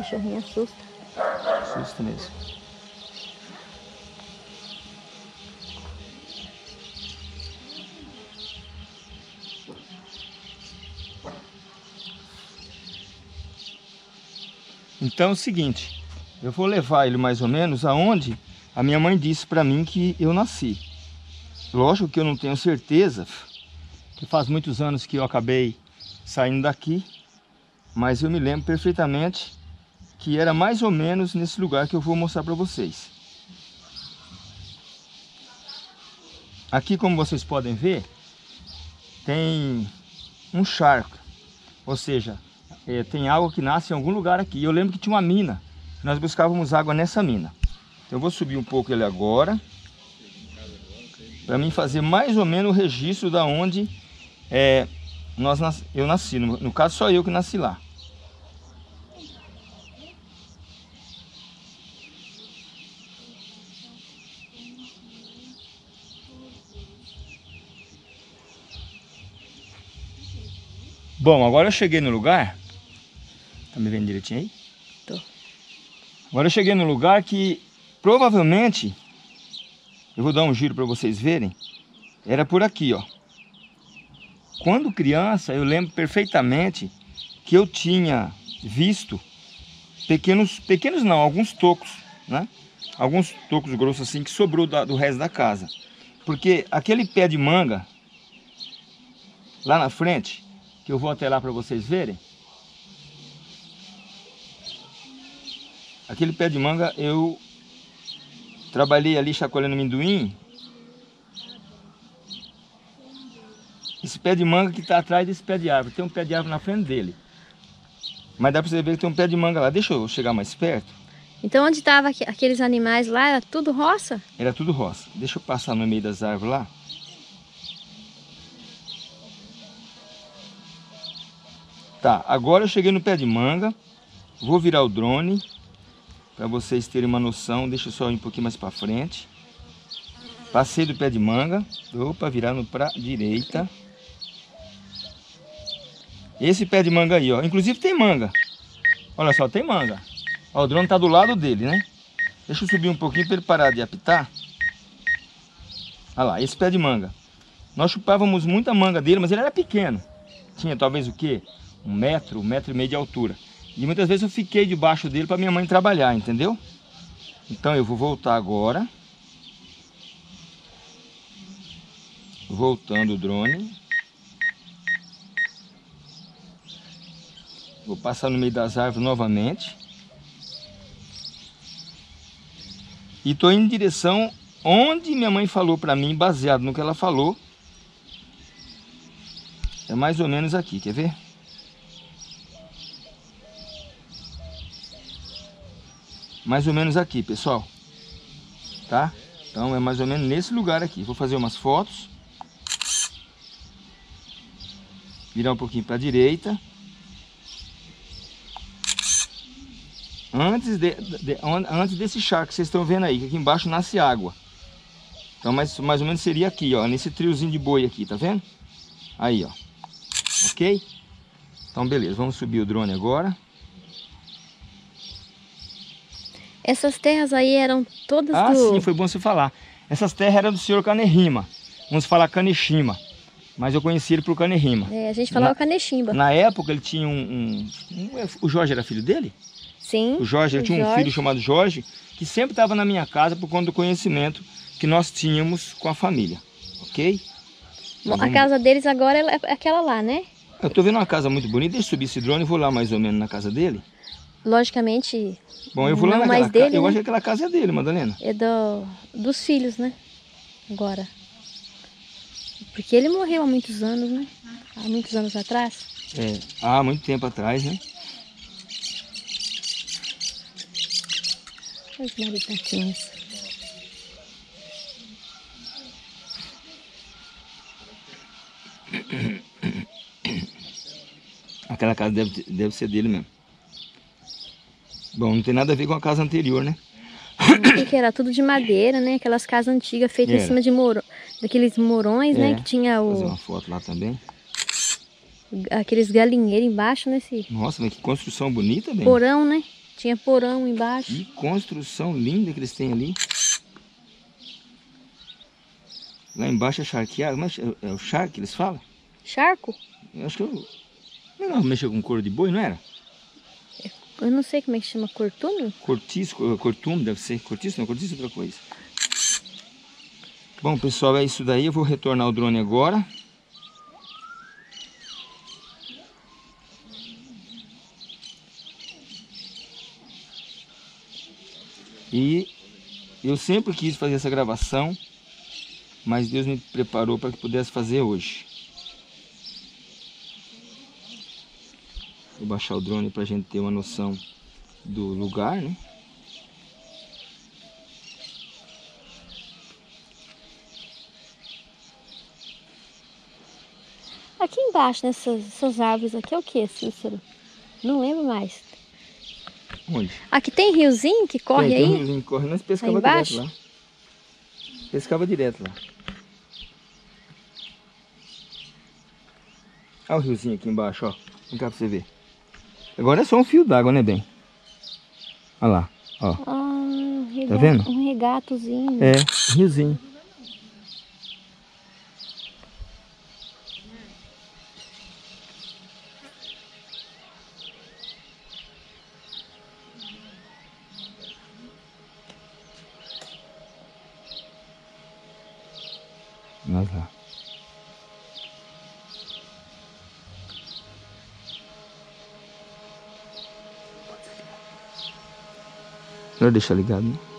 cachorrinho assusta. Assusta mesmo. Então é o seguinte, eu vou levar ele mais ou menos aonde a minha mãe disse para mim que eu nasci. Lógico que eu não tenho certeza, que faz muitos anos que eu acabei saindo daqui, mas eu me lembro perfeitamente que era mais ou menos nesse lugar que eu vou mostrar para vocês. Aqui, como vocês podem ver, tem um charco, ou seja, tem água que nasce em algum lugar aqui. Eu lembro que tinha uma mina, nós buscávamos água nessa mina. Então eu vou subir um pouco ele agora, para mim fazer mais ou menos o registro da onde eu nasci. No caso, só eu que nasci lá. Bom, agora eu cheguei no lugar. Tá me vendo direitinho aí? Tô. Agora eu cheguei no lugar que provavelmente, eu vou dar um giro para vocês verem, era por aqui, ó. Quando criança, eu lembro perfeitamente que eu tinha visto pequenos não, alguns tocos, né? Alguns tocos grossos assim que sobrou do resto da casa. Porque aquele pé de manga, lá na frente, que eu vou até lá para vocês verem, aquele pé de manga eu trabalhei ali chacoalhando amendoim. Esse pé de manga que está atrás desse pé de árvore, tem um pé de árvore na frente dele. Mas dá para você ver que tem um pé de manga lá. Deixa eu chegar mais perto. Então onde estavam aqueles animais lá, era tudo roça? Era tudo roça. Deixa eu passar no meio das árvores lá. Tá, agora eu cheguei no pé de manga. Vou virar o drone para vocês terem uma noção. Deixa eu só ir um pouquinho mais para frente. Passei do pé de manga. Opa, virando para direita. Esse pé de manga aí, ó. Inclusive tem manga. Olha só, tem manga. Ó, o drone tá do lado dele, né? Deixa eu subir um pouquinho para ele parar de apitar. Olha lá, esse pé de manga. Nós chupávamos muita manga dele, mas ele era pequeno. Tinha talvez o quê? 1 metro, 1,5 metro de altura. E muitas vezes eu fiquei debaixo dele para minha mãe trabalhar, entendeu? Então eu vou voltar agora. Voltando o drone. Vou passar no meio das árvores novamente. E estou indo em direção onde minha mãe falou para mim, baseado no que ela falou. É mais ou menos aqui, quer ver? Mais ou menos aqui, pessoal. Tá? Então é mais ou menos nesse lugar aqui. Vou fazer umas fotos. Virar um pouquinho para a direita. Antes desse charco que vocês estão vendo aí, que aqui embaixo nasce água. Então mais ou menos seria aqui, ó, nesse triozinho de boi aqui, tá vendo? Aí, ó. Ok? Então beleza, vamos subir o drone agora. Essas terras aí eram todas sim, foi bom você falar. Essas terras eram do senhor Kanehima. Vamos falar Kaneshima. Mas eu conheci ele por Kanehima. A gente falava Kaneshima. Na época ele tinha o Jorge era filho dele? Sim. O Jorge, ele tinha um filho chamado Jorge, que sempre estava na minha casa por conta do conhecimento que nós tínhamos com a família. Ok? Bom, a casa deles agora é aquela lá, né? Eu tô vendo uma casa muito bonita. Deixa eu subir esse drone e vou lá mais ou menos na casa dele. Logicamente. Bom, eu vou lá naquela casa. Dele, eu né? acho que aquela casa é dele, Madalena. É dos filhos, né? Agora. Porque ele morreu há muitos anos, né? Há muitos anos atrás. Há muito tempo atrás, né? Os maritaquinhos. Aquela casa deve ser dele mesmo. Bom, não tem nada a ver com a casa anterior, né? Que era tudo de madeira, né? Aquelas casas antigas feitas em cima de daqueles morões, né? Que tinha Vou fazer uma foto lá também. Aqueles galinheiros embaixo, né? Nossa, mas que construção bonita, bem. Porão, né? Tinha porão embaixo. Que construção linda que eles têm ali. Lá embaixo é charqueado. Mas é o charque que eles falam? Charco? Eu acho que eu... Não, mexeu com couro de boi, não era? Eu não sei como é que chama, cortume? Cortiço, cortume deve ser. Cortiço não, cortiço é outra coisa. Bom, pessoal, é isso daí. Eu vou retornar o drone agora. E eu sempre quis fazer essa gravação, mas Deus me preparou para que pudesse fazer hoje. Vou baixar o drone para a gente ter uma noção do lugar, né? Aqui embaixo, nessas árvores aqui, é o que, Cícero? Não lembro mais. Onde? Aqui tem riozinho que corre aí? Tem um riozinho que corre, nós pescava direto lá. Pescava direto lá. Olha o riozinho aqui embaixo, ó. Vem cá pra você ver. Agora é só um fio d'água, né, bem? Olha lá, ó. Tá vendo? Um regatozinho. É, riozinho. Olha lá. Não deixa ligado, né?